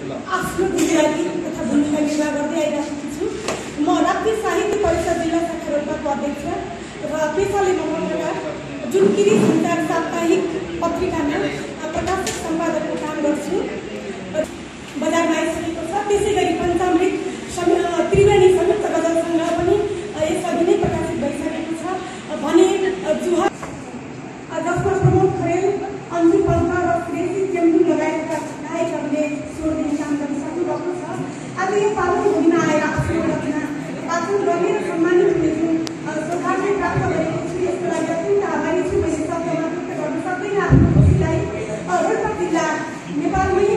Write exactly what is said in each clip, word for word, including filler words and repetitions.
आफ्नो गुजराती तथा भूमिका निर्वाह गर्दै आइरहेको छु। म राष्ट्रिय साहित्य परिषद जिल्ला शाखा रोल्पाको अध्यक्ष र पेसाले म पत्रकार जुन किरी सञ्चार साप्ताहिक पत्रिकामा प्रकाशक सम्पादकको काम गर्छु। बजारमा आइसकेको छ। त्यसै गरी पञ्चामृत त्रिवेणी संयुक्त गजल सङ्ग्रह पनि यसअघि नै प्रकाशित भइसकेको छ भने जुहा जसमा प्रमोद खरेल, अन्जु पन्त र श्रेषी चेम्बु लगायतका नायकहरूले स्वर दिने काम गरिसक्नुभएको छ। आज यो पावन भूमिमा आएर आफ्नो रचना वाचन गर्ने र सम्मानित हुने जुन सौभाग्य प्राप्त गरेको छु, यसको लागि अत्यन्त आभारी छु। मैले शब्दमा व्यक्त गर्न सक्दैन आफ्नो खुसीलाई। रोल्पा जिल्ला नेपालमै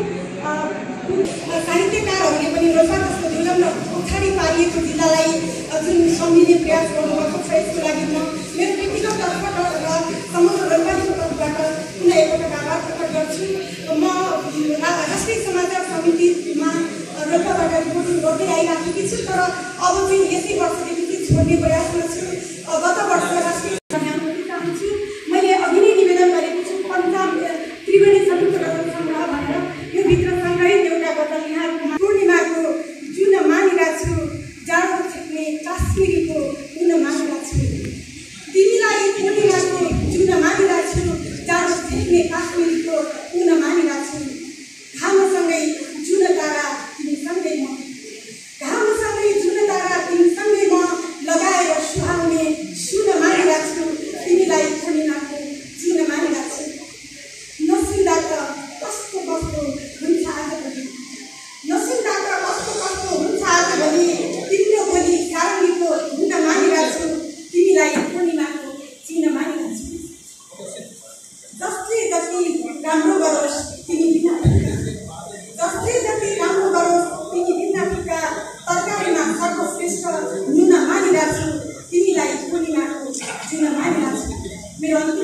साहित्यकारहरूले पनि रोल्पा जस्तो दुर्गम र पछाडि पारिएको जिल्लालाई जुन सम्झिने प्रयास गर्नुभएको छ, यसको लागि म मेरो व्यक्तिगत तर्फबाट र समग्र रोल्पाको तर्फबाट पुनः एकपटक आभार प्रकट गर्छु। म राष्ट्रिय समाचार समितिमा रोल्पाबाट रिपोर्टिङ गर्दै आइराखेकी छु, तर अब चाहिँ यसै वर्षदेखि छोड्ने प्रयासमा छु। गत वर्ष राष्ट्रिय चाहन्छु मैले अघि नै निवेदन गरेको छु पञ्चाम त्रिवेणी संयुक्त गजल सङ्ग्रह भनेर। यो भित्र सङ्ग्रहित एउटा गजल यहाँको पूर्णिमाको जुन मानिरहेको छु, जाडो छेक्ने काश्मिरीको पुन मानिरहेको छु। तिमीलाई पूर्णिमाको जुन मानिरहेको छु, जाडो छेक्ने काश्मिरीको पुन मानिरहेको छु। घामसँगै जुन तारा तिमीसँगै म, घामसँगै जुन तारा तिमीसँगै म लगाएर सुहाउने सुन मानिरहेको छु। तिमीलाई पूर्णिमाको जुन मानिरहेको छु। नसुन्दा त कस्तो कस्तो हुन्छ आजभोलि, नसुन्दा त कस्तो कस्तो हुन्छ आजभोलि, तिम्रो भोलि सारणीको हुन मानिरहेको छु। तिमीलाई पूर्णिमाको चिन मानिरहेको छु। जसले जति राम्रो गरोस् तिमी बिना फिका, जसले जति राम्रो गरोस् तिमी बिना फिका, तरकारीमा सर्वश्रेष्ठ नुन मानिरहेको छु। तिमीलाई पूर्णिमाको चिन मानिरहेको छु। मेरो